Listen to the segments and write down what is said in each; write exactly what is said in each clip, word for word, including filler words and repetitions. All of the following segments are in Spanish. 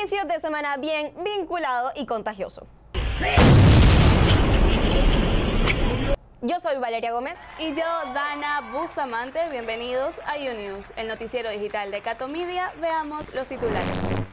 inicio de semana bien vinculado y contagioso. Yo soy Valeria Gómez. Y yo, Dana Bustamante. Bienvenidos a YouNews, el noticiero digital de Cato Media. Veamos los titulares.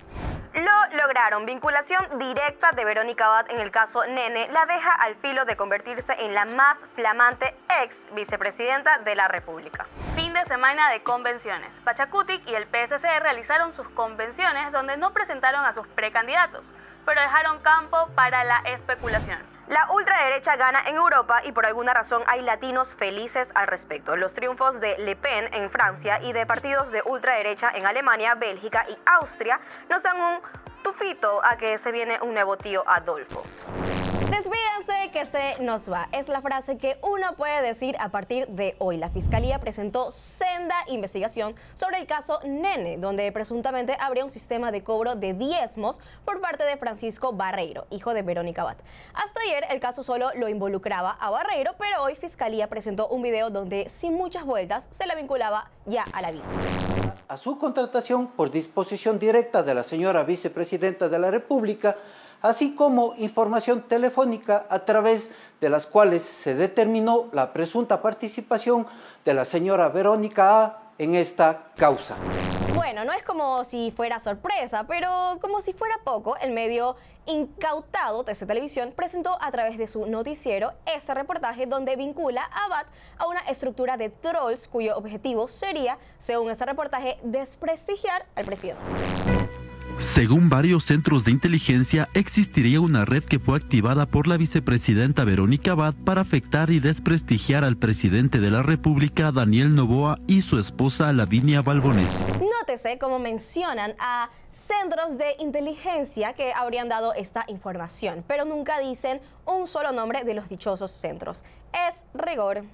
Lo lograron. Vinculación directa de Verónica Abad en el caso Nene la deja al filo de convertirse en la más flamante ex vicepresidenta de la República. Fin de semana de convenciones. Pachacutic y el P S C realizaron sus convenciones donde no presentaron a sus precandidatos, pero dejaron campo para la especulación. La ultraderecha gana en Europa y por alguna razón hay latinos felices al respecto. Los triunfos de Le Pen en Francia y de partidos de ultraderecha en Alemania, Bélgica y Austria nos dan un tufito a que se viene un nuevo tío Adolfo. Despídense que se nos va. Es la frase que uno puede decir a partir de hoy. La Fiscalía presentó senda investigación sobre el caso Nene, donde presuntamente habría un sistema de cobro de diezmos por parte de Francisco Barreiro, hijo de Verónica Abad. Hasta ayer el caso solo lo involucraba a Barreiro, pero hoy Fiscalía presentó un video donde sin muchas vueltas se la vinculaba ya a la vice. A su contratación por disposición directa de la señora vicepresidenta de la República, así como información telefónica a través de las cuales se determinó la presunta participación de la señora Verónica A. en esta causa. Bueno, no es como si fuera sorpresa, pero como si fuera poco, el medio incautado T C Televisión presentó a través de su noticiero este reportaje donde vincula a Abad a una estructura de trolls cuyo objetivo sería, según este reportaje, desprestigiar al presidente. Según varios centros de inteligencia, existiría una red que fue activada por la vicepresidenta Verónica Abad para afectar y desprestigiar al presidente de la República, Daniel Noboa, y su esposa, Lavinia Balbonés. Nótese cómo mencionan a centros de inteligencia que habrían dado esta información, pero nunca dicen un solo nombre de los dichosos centros. Es rigor.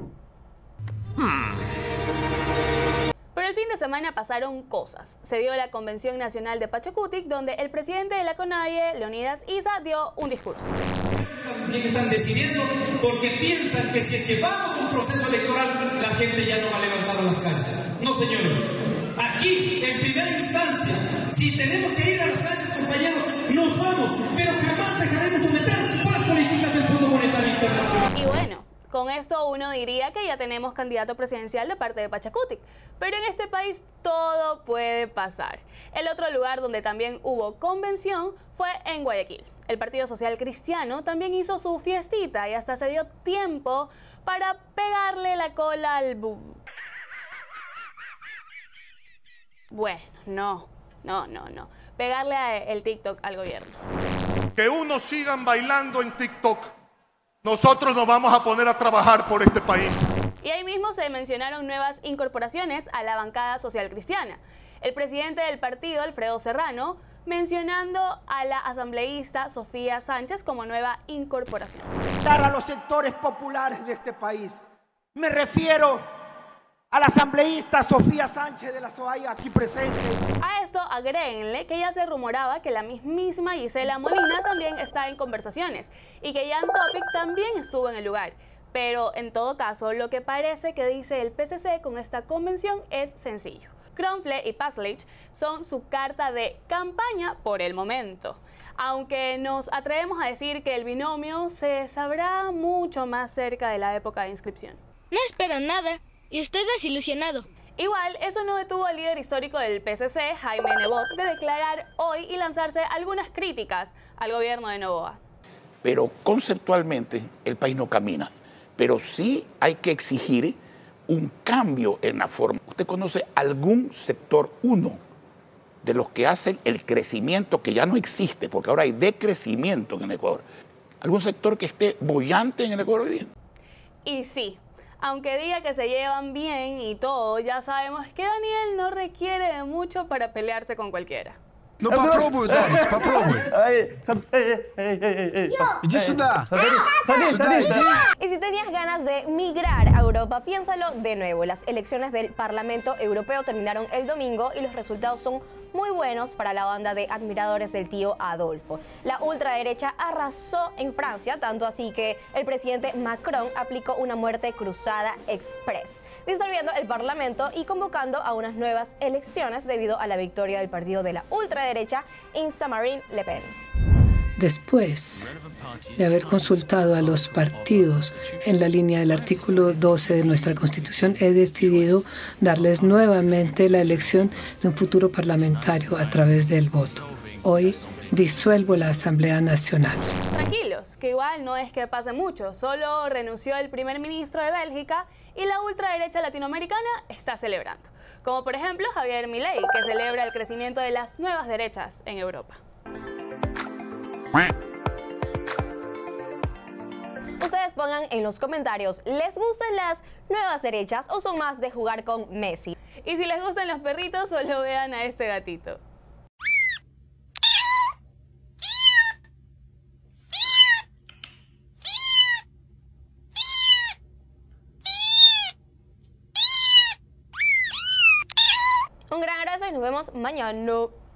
Hmm. Pero el fin de semana pasaron cosas. Se dio la Convención Nacional de Pachacutic, donde el presidente de la CONAIE, Leonidas Issa, dio un discurso. También están decidiendo porque piensan que si es que vamos a un proceso electoral, la gente ya no va a levantar a las calles. No, señores. Aquí, en primera instancia, si tenemos que ir a las calles, compañeros, nos vamos, pero jamás dejaremos de meter por las políticas del Fondo Monetario Internacional. Y bueno, con esto uno diría que ya tenemos candidato presidencial de parte de Pachacutic, pero en este país todo puede pasar. El otro lugar donde también hubo convención fue en Guayaquil. El Partido Social Cristiano también hizo su fiestita y hasta se dio tiempo para pegarle la cola al bu... Bueno, no, no, no, no. Pegarle a el TikTok al gobierno. Que unos sigan bailando en TikTok. Nosotros nos vamos a poner a trabajar por este país. Y ahí mismo se mencionaron nuevas incorporaciones a la bancada social cristiana. El presidente del partido, Alfredo Serrano, mencionando a la asambleísta Sofía Sánchez como nueva incorporación. A los sectores populares de este país. Me refiero a la asambleísta Sofía Sánchez de la SOAI aquí presente. A esto agréguenle que ya se rumoraba que la mismísima Gisela Molina también está en conversaciones y que Jan Topic también estuvo en el lugar. Pero en todo caso, lo que parece que dice el P C C con esta convención es sencillo. Kronfle y Paslich son su carta de campaña por el momento. Aunque nos atrevemos a decir que el binomio se sabrá mucho más cerca de la época de inscripción. No espero nada. Y estoy desilusionado. Igual, eso no detuvo al líder histórico del P C C, Jaime Nebot, de declarar hoy y lanzarse algunas críticas al gobierno de Noboa. Pero conceptualmente el país no camina. Pero sí hay que exigir un cambio en la forma. ¿Usted conoce algún sector, uno, de los que hacen el crecimiento que ya no existe, porque ahora hay decrecimiento en el Ecuador? ¿Algún sector que esté boyante en el Ecuador hoy día? Y sí. Aunque diga que se llevan bien y todo, ya sabemos que Daniel no requiere de mucho para pelearse con cualquiera. Ну попробуй, да, попробуй. Иди сюда. Y si tenías ganas de migrar a Europa, piénsalo de nuevo. Las elecciones del Parlamento Europeo terminaron el domingo y los resultados son muy buenos para la banda de admiradores del tío Adolfo. La ultraderecha arrasó en Francia, tanto así que el presidente Macron aplicó una muerte cruzada express, disolviendo el parlamento y convocando a unas nuevas elecciones debido a la victoria del partido de la ultraderecha Marine Le Pen. Después de haber consultado a los partidos en la línea del artículo doce de nuestra Constitución, he decidido darles nuevamente la elección de un futuro parlamentario a través del voto. Hoy disuelvo la Asamblea Nacional. Tranquilos, que igual no es que pase mucho, solo renunció el primer ministro de Bélgica y la ultraderecha latinoamericana está celebrando, como por ejemplo Javier Milei, que celebra el crecimiento de las nuevas derechas en Europa. Ustedes pongan en los comentarios, ¿les gustan las nuevas derechas o son más de jugar con Messi? Y si les gustan los perritos, solo vean a este gatito. Un gran abrazo y nos vemos mañana.